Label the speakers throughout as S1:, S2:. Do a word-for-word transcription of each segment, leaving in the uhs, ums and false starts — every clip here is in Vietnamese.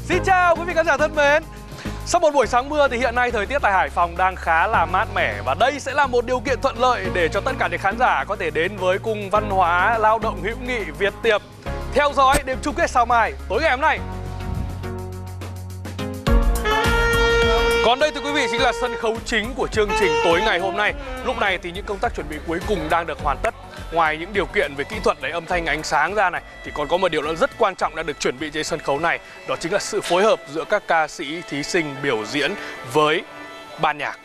S1: Xin chào quý vị khán giả thân mến. Sau một buổi sáng mưa thì hiện nay thời tiết tại Hải Phòng đang khá là mát mẻ. Và đây sẽ là một điều kiện thuận lợi để cho tất cả những khán giả có thể đến với Cung Văn hóa Lao động Hữu nghị Việt Tiệp theo dõi đêm chung kết sao mai tối ngày hôm nay. Còn đây thưa quý vị chính là sân khấu chính của chương trình tối ngày hôm nay. Lúc này thì những công tác chuẩn bị cuối cùng đang được hoàn tất. Ngoài những điều kiện về kỹ thuật để âm thanh ánh sáng ra này thì còn có một điều nữa rất quan trọng đã được chuẩn bị trên sân khấu này. Đó chính là sự phối hợp giữa các ca sĩ, thí sinh biểu diễn với ban nhạc.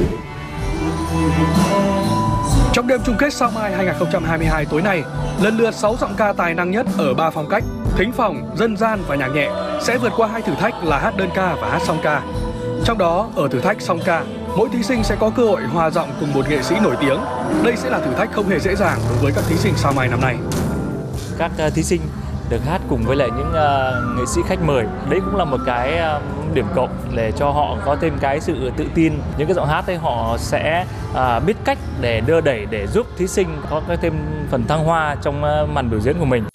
S1: Trong đêm chung kết sao mai hai nghìn không trăm hai mươi hai tối nay, lần lượt sáu giọng ca tài năng nhất ở ba phong cách thính phòng, dân gian và nhạc nhẹ sẽ vượt qua hai thử thách là hát đơn ca và hát song ca. Trong đó, ở thử thách song ca, mỗi thí sinh sẽ có cơ hội hòa giọng cùng một nghệ sĩ nổi tiếng. Đây sẽ là thử thách không hề dễ dàng đối với các thí sinh sao mai năm nay.
S2: Các uh, thí sinh được hát cùng với lại những uh, nghệ sĩ khách mời, đấy cũng là một cái uh, điểm cộng để cho họ có thêm cái sự tự tin. Những cái giọng hát ấy họ sẽ uh, biết cách để đưa đẩy để giúp thí sinh có thêm phần thăng hoa trong uh, màn biểu diễn của mình.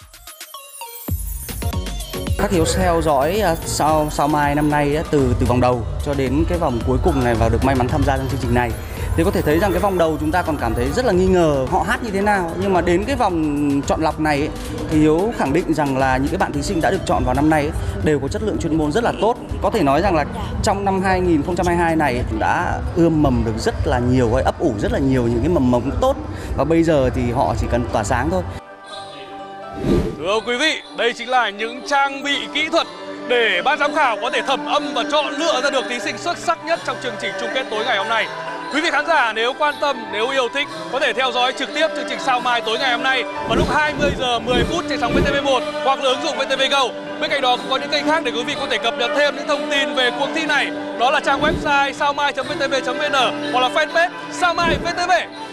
S3: Các hiếu theo dõi sao sao mai năm nay từ từ vòng đầu cho đến cái vòng cuối cùng này và được may mắn tham gia trong chương trình này thì có thể thấy rằng cái vòng đầu chúng ta còn cảm thấy rất là nghi ngờ họ hát như thế nào, nhưng mà đến cái vòng chọn lọc này thì Hiếu khẳng định rằng là những cái bạn thí sinh đã được chọn vào năm nay đều có chất lượng chuyên môn rất là tốt. Có thể nói rằng là trong năm hai nghìn không trăm hai mươi hai này đã ươm mầm được rất là nhiều, hay ấp ủ rất là nhiều những cái mầm mống tốt và bây giờ thì họ chỉ cần tỏa sáng thôi.
S1: Thưa quý vị, đây chính là những trang bị kỹ thuật để ban giám khảo có thể thẩm âm và chọn lựa ra được thí sinh xuất sắc nhất trong chương trình chung kết tối ngày hôm nay. Quý vị khán giả nếu quan tâm, nếu yêu thích có thể theo dõi trực tiếp chương trình sao mai tối ngày hôm nay vào lúc hai mươi giờ mười phút trên sóng vê tê vê một hoặc là ứng dụng vê tê vê Go. Bên cạnh đó cũng có những kênh khác để quý vị có thể cập nhật thêm những thông tin về cuộc thi này. Đó là trang website sao mai chấm vê tê vê chấm vê en hoặc là fanpage sao mai vê tê vê.